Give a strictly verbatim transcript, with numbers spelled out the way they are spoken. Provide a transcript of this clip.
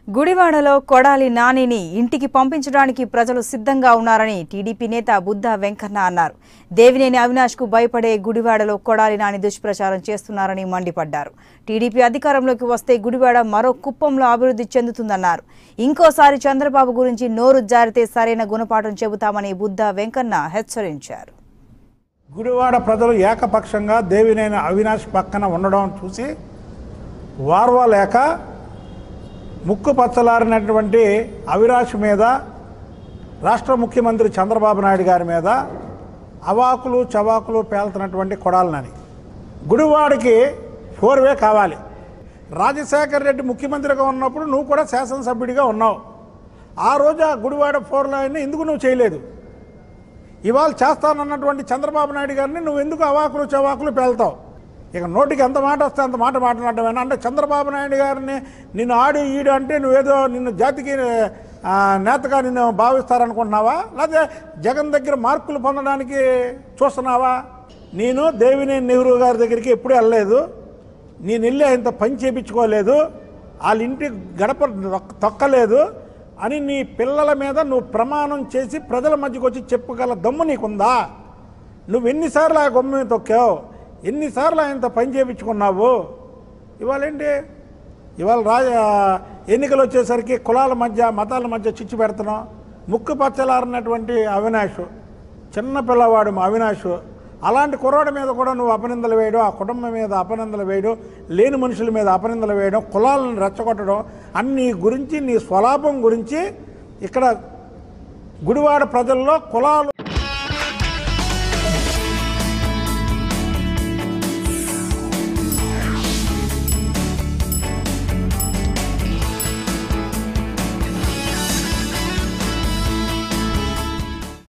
గుడివాడలో కొడాలి నానిని ఇంటికి పంపించడానికి ప్రజలు సిద్ధంగా ఉన్నారని టీడీపీ నేత బుద్ధ వెంకన్న అన్నారు. దేవినేని అవినాష్ కు భయపడే గుడివాడలో కొడాలి నాని దుష్ప్రచారం చేస్తున్నారని మండిపడ్డారు. టీడీపీ అధికారంలోకి వస్తే గుడివాడ మరో కుప్పంలో అభివృద్ధి చెందుతుందన్నారు. ఇంకోసారి చంద్రబాబు గురించి నోరు జారితే సరైన గుణపాఠం చెబుతామని బుద్ధ వెంకన్న హెచ్చరించారు. గుడివాడ ప్రజలు ఏకపక్షంగా దేవినేని అవినాష్ పక్కన ఉండడం చూసి వార్వాలేక ముక్కు పచ్చలారినటువంటి అవినాష్ మీద రాష్ట్ర ముఖ్యమంత్రి చంద్రబాబు నాయుడు గారి మీద అవాకులు చవాకులు పేలుతున్నటువంటి కొడాలి నాని. గుడివాడికి ఫోర్ వే కావాలి. రాజశేఖర్ రెడ్డి ముఖ్యమంత్రిగా ఉన్నప్పుడు నువ్వు కూడా శాసనసభ్యుడిగా ఉన్నావు. ఆ రోజు ఆ గుడివాడ ఫోర్ లైన్ని ఎందుకు నువ్వు చేయలేదు? ఇవాళ చేస్తానన్నటువంటి చంద్రబాబు నాయుడు గారిని నువ్వు ఎందుకు అవాకులు చవాకులు పేలుతావు? ఇక నోటికి ఎంత మాట వస్తే అంత మాట మాట్లాడమేనా? అంటే చంద్రబాబు నాయుడు గారిని నిన్ను ఆడి ఈడు అంటే నువ్వేదో నిన్ను జాతికి నేతగా నిన్ను భావిస్తారనుకుంటున్నావా? లేకపోతే జగన్ దగ్గర మార్కులు పొందడానికి చూస్తున్నావా? నేను దేవినేని నెహ్రూ గారి దగ్గరికి ఎప్పుడూ వెళ్ళలేదు. నేను వెళ్ళి ఆయనతో పని చేయించుకోలేదు, వాళ్ళ ఇంటి గడప తొక్కలేదు అని నీ పిల్లల మీద నువ్వు ప్రమాణం చేసి ప్రజల మధ్యకు వచ్చి చెప్పగల దమ్ము నీకుందా? నువ్వు ఎన్నిసార్లు ఆ గొమ్మ తొక్కావు? ఎన్నిసార్లు ఆయనతో పని చేయించుకున్నావు? ఇవాళ ఏంటి? ఇవాళ రాజ ఎన్నికలు వచ్చేసరికి కులాల మధ్య మతాల మధ్య చిచ్చు పెడుతున్నావు. ముక్కు పచ్చలారినటువంటి అవినాష్, చిన్న పిల్లవాడు అవినాష్, అలాంటి కుర్రాడి మీద కూడా నువ్వు అపనిందలు వేయడం, ఆ కుటుంబం మీద అపనిందలు వేయడం, లేని మనుషుల మీద అపనిందలు వేయడం, కులాలను రెచ్చగొట్టడం, అన్ని గురించి నీ స్వలాభం గురించి ఇక్కడ గుడివాడ ప్రజల్లో కులాలు